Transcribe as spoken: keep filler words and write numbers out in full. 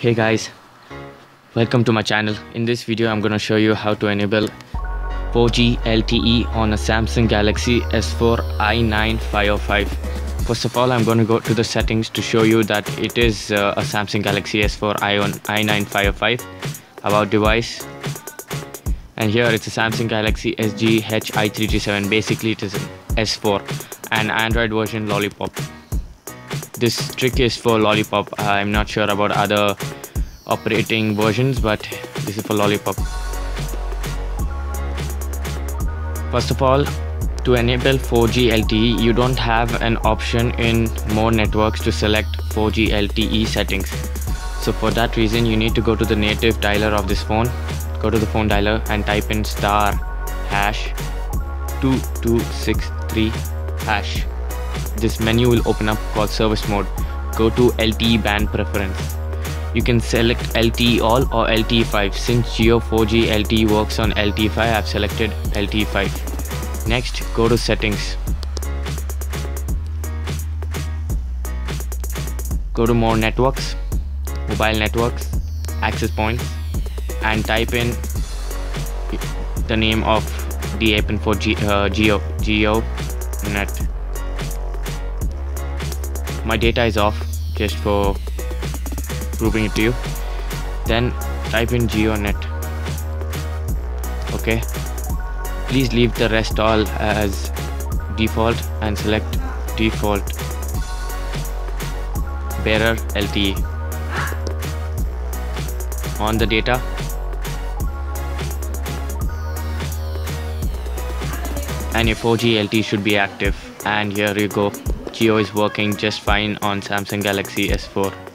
Hey guys, welcome to my channel. In this video I'm going to show you how to enable four G L T E on a Samsung Galaxy S four i nine five oh five. First of all, I'm going to go to the settings to show you that it is uh, a Samsung Galaxy S four i nine five oh five. About device, and here it's a Samsung Galaxy S G H i three thirty-seven. Basically it is an S four, an Android version Lollipop. This trick is for Lollipop. I'm not sure about other operating versions, but this is for Lollipop. First of all, to enable four G L T E, you don't have an option in more networks to select four G L T E settings. So for that reason, you need to go to the native dialer of this phone. Go to the phone dialer and type in star hash two two six three hash. This menu will open up called service mode. Go to L T E band preference. You can select L T E all or L T E five. Since Jio four G L T E works on L T E five, I have selected L T E five. Next, go to settings. Go to more networks, mobile networks, access points, and type in the name of the app for G, uh, Jio, Jio Net. My data is off, just for proving it to you. Then type in Jio Net. Okay. Please leave the rest all as default and select default bearer L T E. On the data, and your four G L T E should be active, and here you go. Jio is working just fine on Samsung Galaxy S four.